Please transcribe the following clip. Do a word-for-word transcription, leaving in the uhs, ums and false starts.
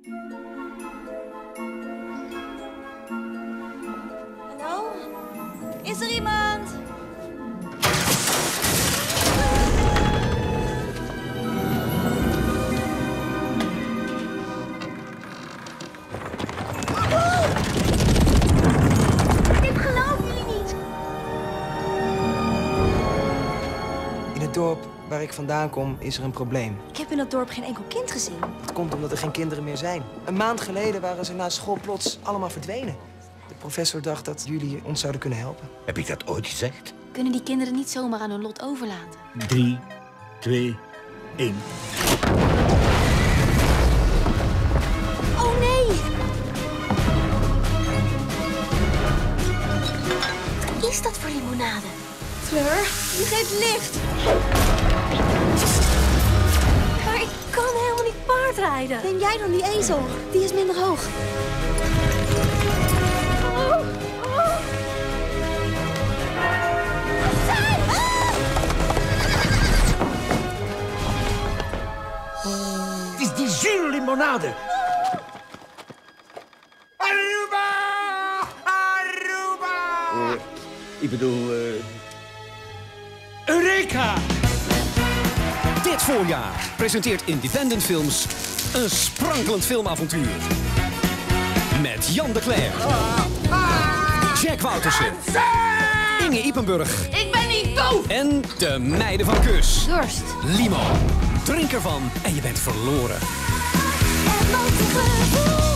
Hallo? Is er iemand? Dit geloven jullie niet. In het dorp waar ik vandaan kom is er een probleem. Ik heb in dat dorp geen enkel kind gezien. Dat komt omdat er geen kinderen meer zijn. Een maand geleden waren ze na school plots allemaal verdwenen. De professor dacht dat jullie ons zouden kunnen helpen. Heb ik dat ooit gezegd? Kunnen die kinderen niet zomaar aan hun lot overlaten? Drie, twee, één. Oh nee! Wat is dat voor limonade? Fleur, je geeft licht. Maar ik kan helemaal niet paardrijden. Neem jij dan die ezel? Die is minder hoog. Oh, oh. Zijn! Het is die zure limonade. Aruba! Aruba! Uh, ik bedoel, uh... Eureka! Dit voorjaar presenteert Independent Films een sprankelend filmavontuur. Met Jan de Cler, Jack Woutersen, Inge Ippenburg. Ik ben niet doof! En de meiden van Kus. Dorst. Limo. Drink ervan en je bent verloren. Het gevoel.